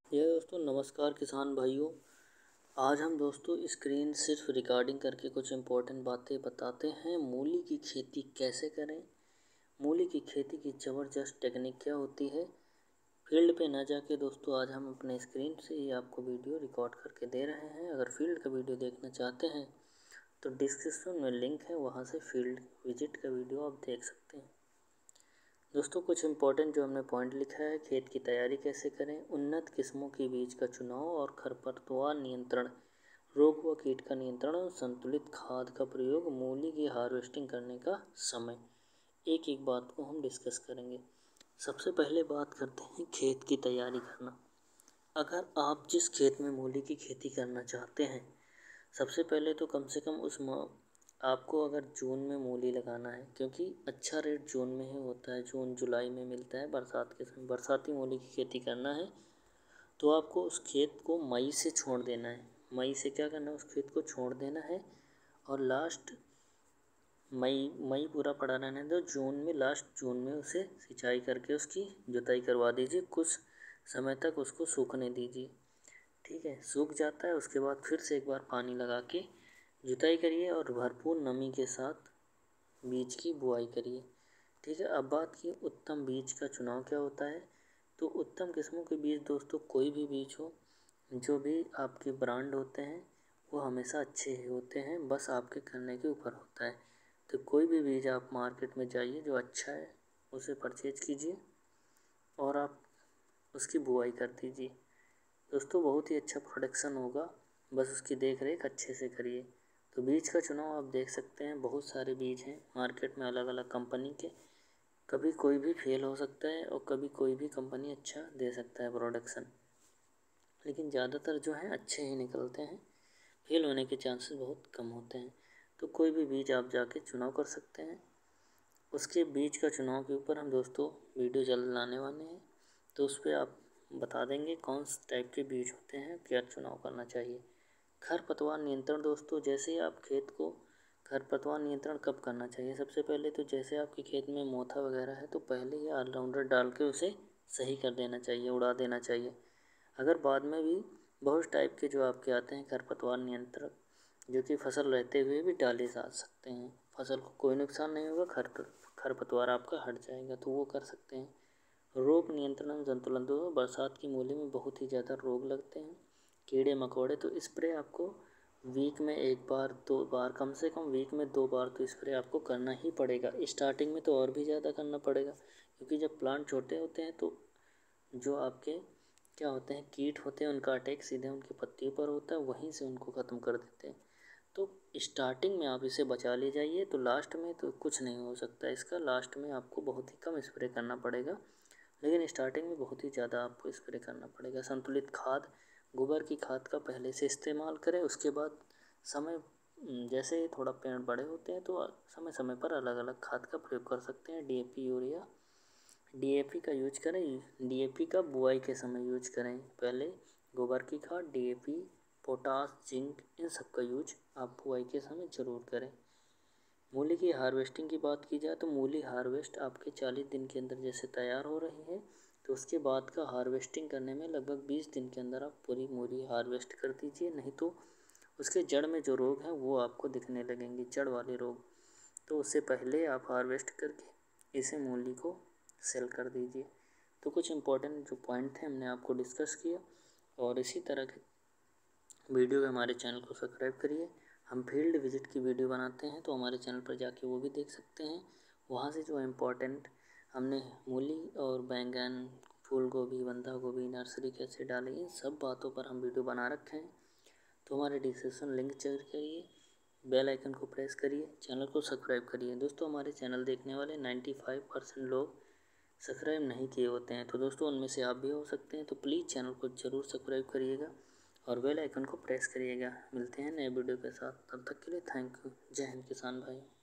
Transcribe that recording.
ये दोस्तों नमस्कार किसान भाइयों। आज हम दोस्तों स्क्रीन सिर्फ रिकॉर्डिंग करके कुछ इम्पोर्टेंट बातें बताते हैं। मूली की खेती कैसे करें, मूली की खेती की ज़बरदस्त टेक्निक क्या होती है। फील्ड पे ना जाके दोस्तों आज हम अपने स्क्रीन से ही आपको वीडियो रिकॉर्ड करके दे रहे हैं। अगर फील्ड का वीडियो देखना चाहते हैं तो डिस्क्रिप्शन में लिंक है, वहाँ से फील्ड विजिट का वीडियो आप देख सकते हैं। दोस्तों कुछ इम्पोर्टेंट जो हमने पॉइंट लिखा है, खेत की तैयारी कैसे करें, उन्नत किस्मों के बीज का चुनाव और खरपतवार नियंत्रण, रोग व कीट का नियंत्रण और संतुलित खाद का प्रयोग, मूली की हार्वेस्टिंग करने का समय। एक एक बात को हम डिस्कस करेंगे। सबसे पहले बात करते हैं खेत की तैयारी करना। अगर आप जिस खेत में मूली की खेती करना चाहते हैं, सबसे पहले तो कम से कम आपको अगर जून में मूली लगाना है, क्योंकि अच्छा रेट जून में ही होता है, जून जुलाई में मिलता है बरसात के समय। बरसाती मूली की खेती करना है तो आपको उस खेत को मई से छोड़ देना है। मई से क्या करना है, उस खेत को छोड़ देना है और लास्ट मई पूरा पड़ा रहने दो। जून में, लास्ट जून में उसे सिंचाई करके उसकी जुताई करवा दीजिए। कुछ समय तक उसको सूखने दीजिए। ठीक है, सूख जाता है उसके बाद फिर से एक बार पानी लगा के जुताई करिए और भरपूर नमी के साथ बीज की बुआई करिए। ठीक है, अब बात की उत्तम बीज का चुनाव क्या होता है। तो उत्तम किस्मों के बीज दोस्तों कोई भी बीज हो, जो भी आपके ब्रांड होते हैं वो हमेशा अच्छे ही होते हैं, बस आपके करने के ऊपर होता है। तो कोई भी बीज आप मार्केट में जाइए जो अच्छा है उसे परचेज कीजिए और आप उसकी बुआई कर दीजिए। दोस्तों बहुत ही अच्छा प्रोडक्शन होगा, बस उसकी देख रेख अच्छे से करिए। तो बीज का चुनाव आप देख सकते हैं, बहुत सारे बीज हैं मार्केट में अलग अलग कंपनी के। कभी कोई भी फेल हो सकता है और कभी कोई भी कंपनी अच्छा दे सकता है प्रोडक्शन, लेकिन ज़्यादातर जो हैं अच्छे ही निकलते हैं, फेल होने के चांसेस बहुत कम होते हैं। तो कोई भी बीज आप जाके चुनाव कर सकते हैं। उसके बीज का चुनाव के ऊपर हम दोस्तों वीडियो जल्द लाने वाले हैं, तो उस पर आप बता देंगे कौन से टाइप के बीज होते हैं, क्या चुनाव करना चाहिए। खरपतवार नियंत्रण दोस्तों, जैसे ही आप खेत को खरपतवार नियंत्रण कब करना चाहिए, सबसे पहले तो जैसे आपके खेत में मोथा वगैरह है तो पहले ही ऑलराउंडर डाल के उसे सही कर देना चाहिए, उड़ा देना चाहिए। अगर बाद में भी बहुत टाइप के जो आपके आते हैं खरपतवार नियंत्रक, जो कि फसल रहते हुए भी डाले जा सकते हैं, फसल को कोई नुकसान नहीं होगा, खरपतवार आपका हट जाएगा, तो वो कर सकते हैं। रोग नियंत्रण एवं संतुलन, दो बरसात की मूली में बहुत ही ज़्यादा रोग लगते हैं, कीड़े मकोड़े, तो स्प्रे आपको वीक में एक बार 2 बार, कम से कम वीक में 2 बार तो स्प्रे आपको करना ही पड़ेगा। स्टार्टिंग में तो और भी ज़्यादा करना पड़ेगा, क्योंकि जब प्लांट छोटे होते हैं तो जो आपके क्या होते हैं, कीट होते हैं, उनका अटैक सीधे उनकी पत्तियों पर होता है, वहीं से उनको ख़त्म कर देते हैं। तो स्टार्टिंग में आप इसे बचा ले जाइए, तो लास्ट में तो कुछ नहीं हो सकता इसका। लास्ट में आपको बहुत ही कम स्प्रे करना पड़ेगा, लेकिन स्टार्टिंग में बहुत ही ज़्यादा आपको स्प्रे करना पड़ेगा। संतुलित खाद, गोबर की खाद का पहले से इस्तेमाल करें, उसके बाद समय जैसे ही थोड़ा पेड़ बड़े होते हैं तो समय समय पर अलग अलग खाद का प्रयोग कर सकते हैं। DAP, यूरिया, DAP का यूज करें। DAP का बुआई के समय यूज करें। पहले गोबर की खाद, DAP, पोटास, जिंक, इन सब का यूज आप बुआई के समय ज़रूर करें। मूली की हार्वेस्टिंग की बात की जाए तो मूली हार्वेस्ट आपके 40 दिन के अंदर जैसे तैयार हो रही है, तो उसके बाद का हार्वेस्टिंग करने में लगभग 20 दिन के अंदर आप पूरी मूली हार्वेस्ट कर दीजिए, नहीं तो उसके जड़ में जो रोग हैं वो आपको दिखने लगेंगे, जड़ वाले रोग। तो उससे पहले आप हार्वेस्ट करके इसे मूली को सेल कर दीजिए। तो कुछ इम्पोर्टेंट जो पॉइंट थे हमने आपको डिस्कस किया, और इसी तरह के वीडियो के हमारे चैनल को सब्सक्राइब करिए। हम फील्ड विजिट की वीडियो बनाते हैं तो हमारे चैनल पर जाके वो भी देख सकते हैं। वहाँ से जो इम्पोर्टेंट हमने मूली और बैंगन, फूल गोभी, बंधा गोभी नर्सरी कैसे डालें, इन सब बातों पर हम वीडियो बना रखे हैं। तो हमारे डिस्क्रिप्शन लिंक चेक करिए, बेल आइकन को प्रेस करिए, चैनल को सब्सक्राइब करिए। दोस्तों हमारे चैनल देखने वाले 95% लोग सब्सक्राइब नहीं किए होते हैं, तो दोस्तों उनमें से आप भी हो सकते हैं। तो प्लीज़ चैनल को ज़रूर सब्सक्राइब करिएगा और बेल आइकन को प्रेस करिएगा। मिलते हैं नए वीडियो के साथ, तब तक के लिए थैंक यू। जय हिंद किसान भाई।